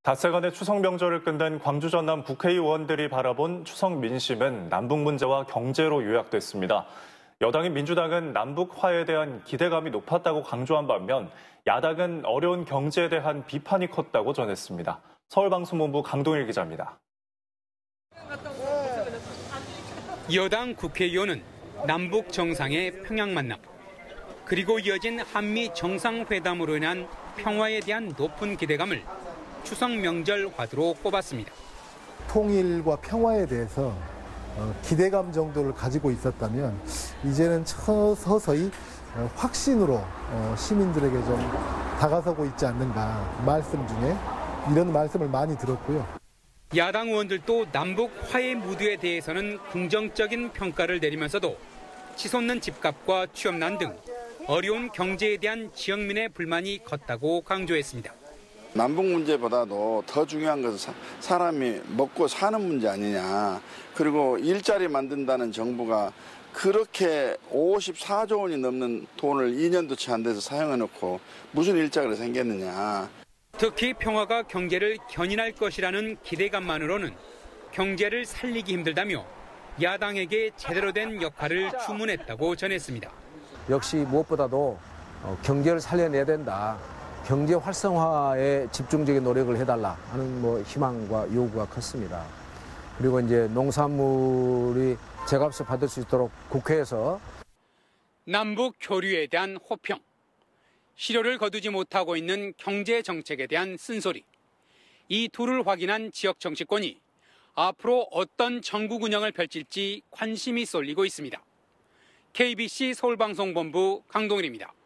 닷새간의 추석 명절을 끝낸 광주 전남 국회의원들이 바라본 추석 민심은 남북 문제와 경제로 요약됐습니다. 여당인 민주당은 남북 화해에 대한 기대감이 높았다고 강조한 반면 야당은 어려운 경제에 대한 비판이 컸다고 전했습니다. 서울방송본부 강동일 기자입니다. 여당 국회의원은 남북 정상의 평양 만남, 그리고 이어진 한미 정상회담으로 인한 평화에 대한 높은 기대감을 추석 명절 화두로 꼽았습니다. 통일과 평화에 대해서 기대감 정도를 가지고 있었다면 이제는 서서히 확신으로 시민들에게 좀 다가서고 있지 않는가 말씀 중에 이런 말씀을 많이 들었고요. 야당 의원들도 남북 화해 무드에 대해서는 긍정적인 평가를 내리면서도 치솟는 집값과 취업난 등 어려운 경제에 대한 지역민의 불만이 컸다고 강조했습니다. 남북 문제보다도 더 중요한 것은 사람이 먹고 사는 문제 아니냐. 그리고 일자리 만든다는 정부가 그렇게 54조 원이 넘는 돈을 2년도 채 안 돼서 사용해놓고 무슨 일자리가 생겼느냐. 특히 평화가 경제를 견인할 것이라는 기대감만으로는 경제를 살리기 힘들다며 야당에게 제대로 된 역할을 주문했다고 전했습니다. 역시 무엇보다도 경제를 살려내야 된다. 경제 활성화에 집중적인 노력을 해달라 하는 희망과 요구가 컸습니다. 그리고 이제 농산물이 제값을 받을 수 있도록 국회에서 남북 교류에 대한 호평, 실효를 거두지 못하고 있는 경제 정책에 대한 쓴소리, 이 둘을 확인한 지역 정치권이 앞으로 어떤 전국 운영을 펼칠지 관심이 쏠리고 있습니다. KBC 서울방송본부 강동일입니다.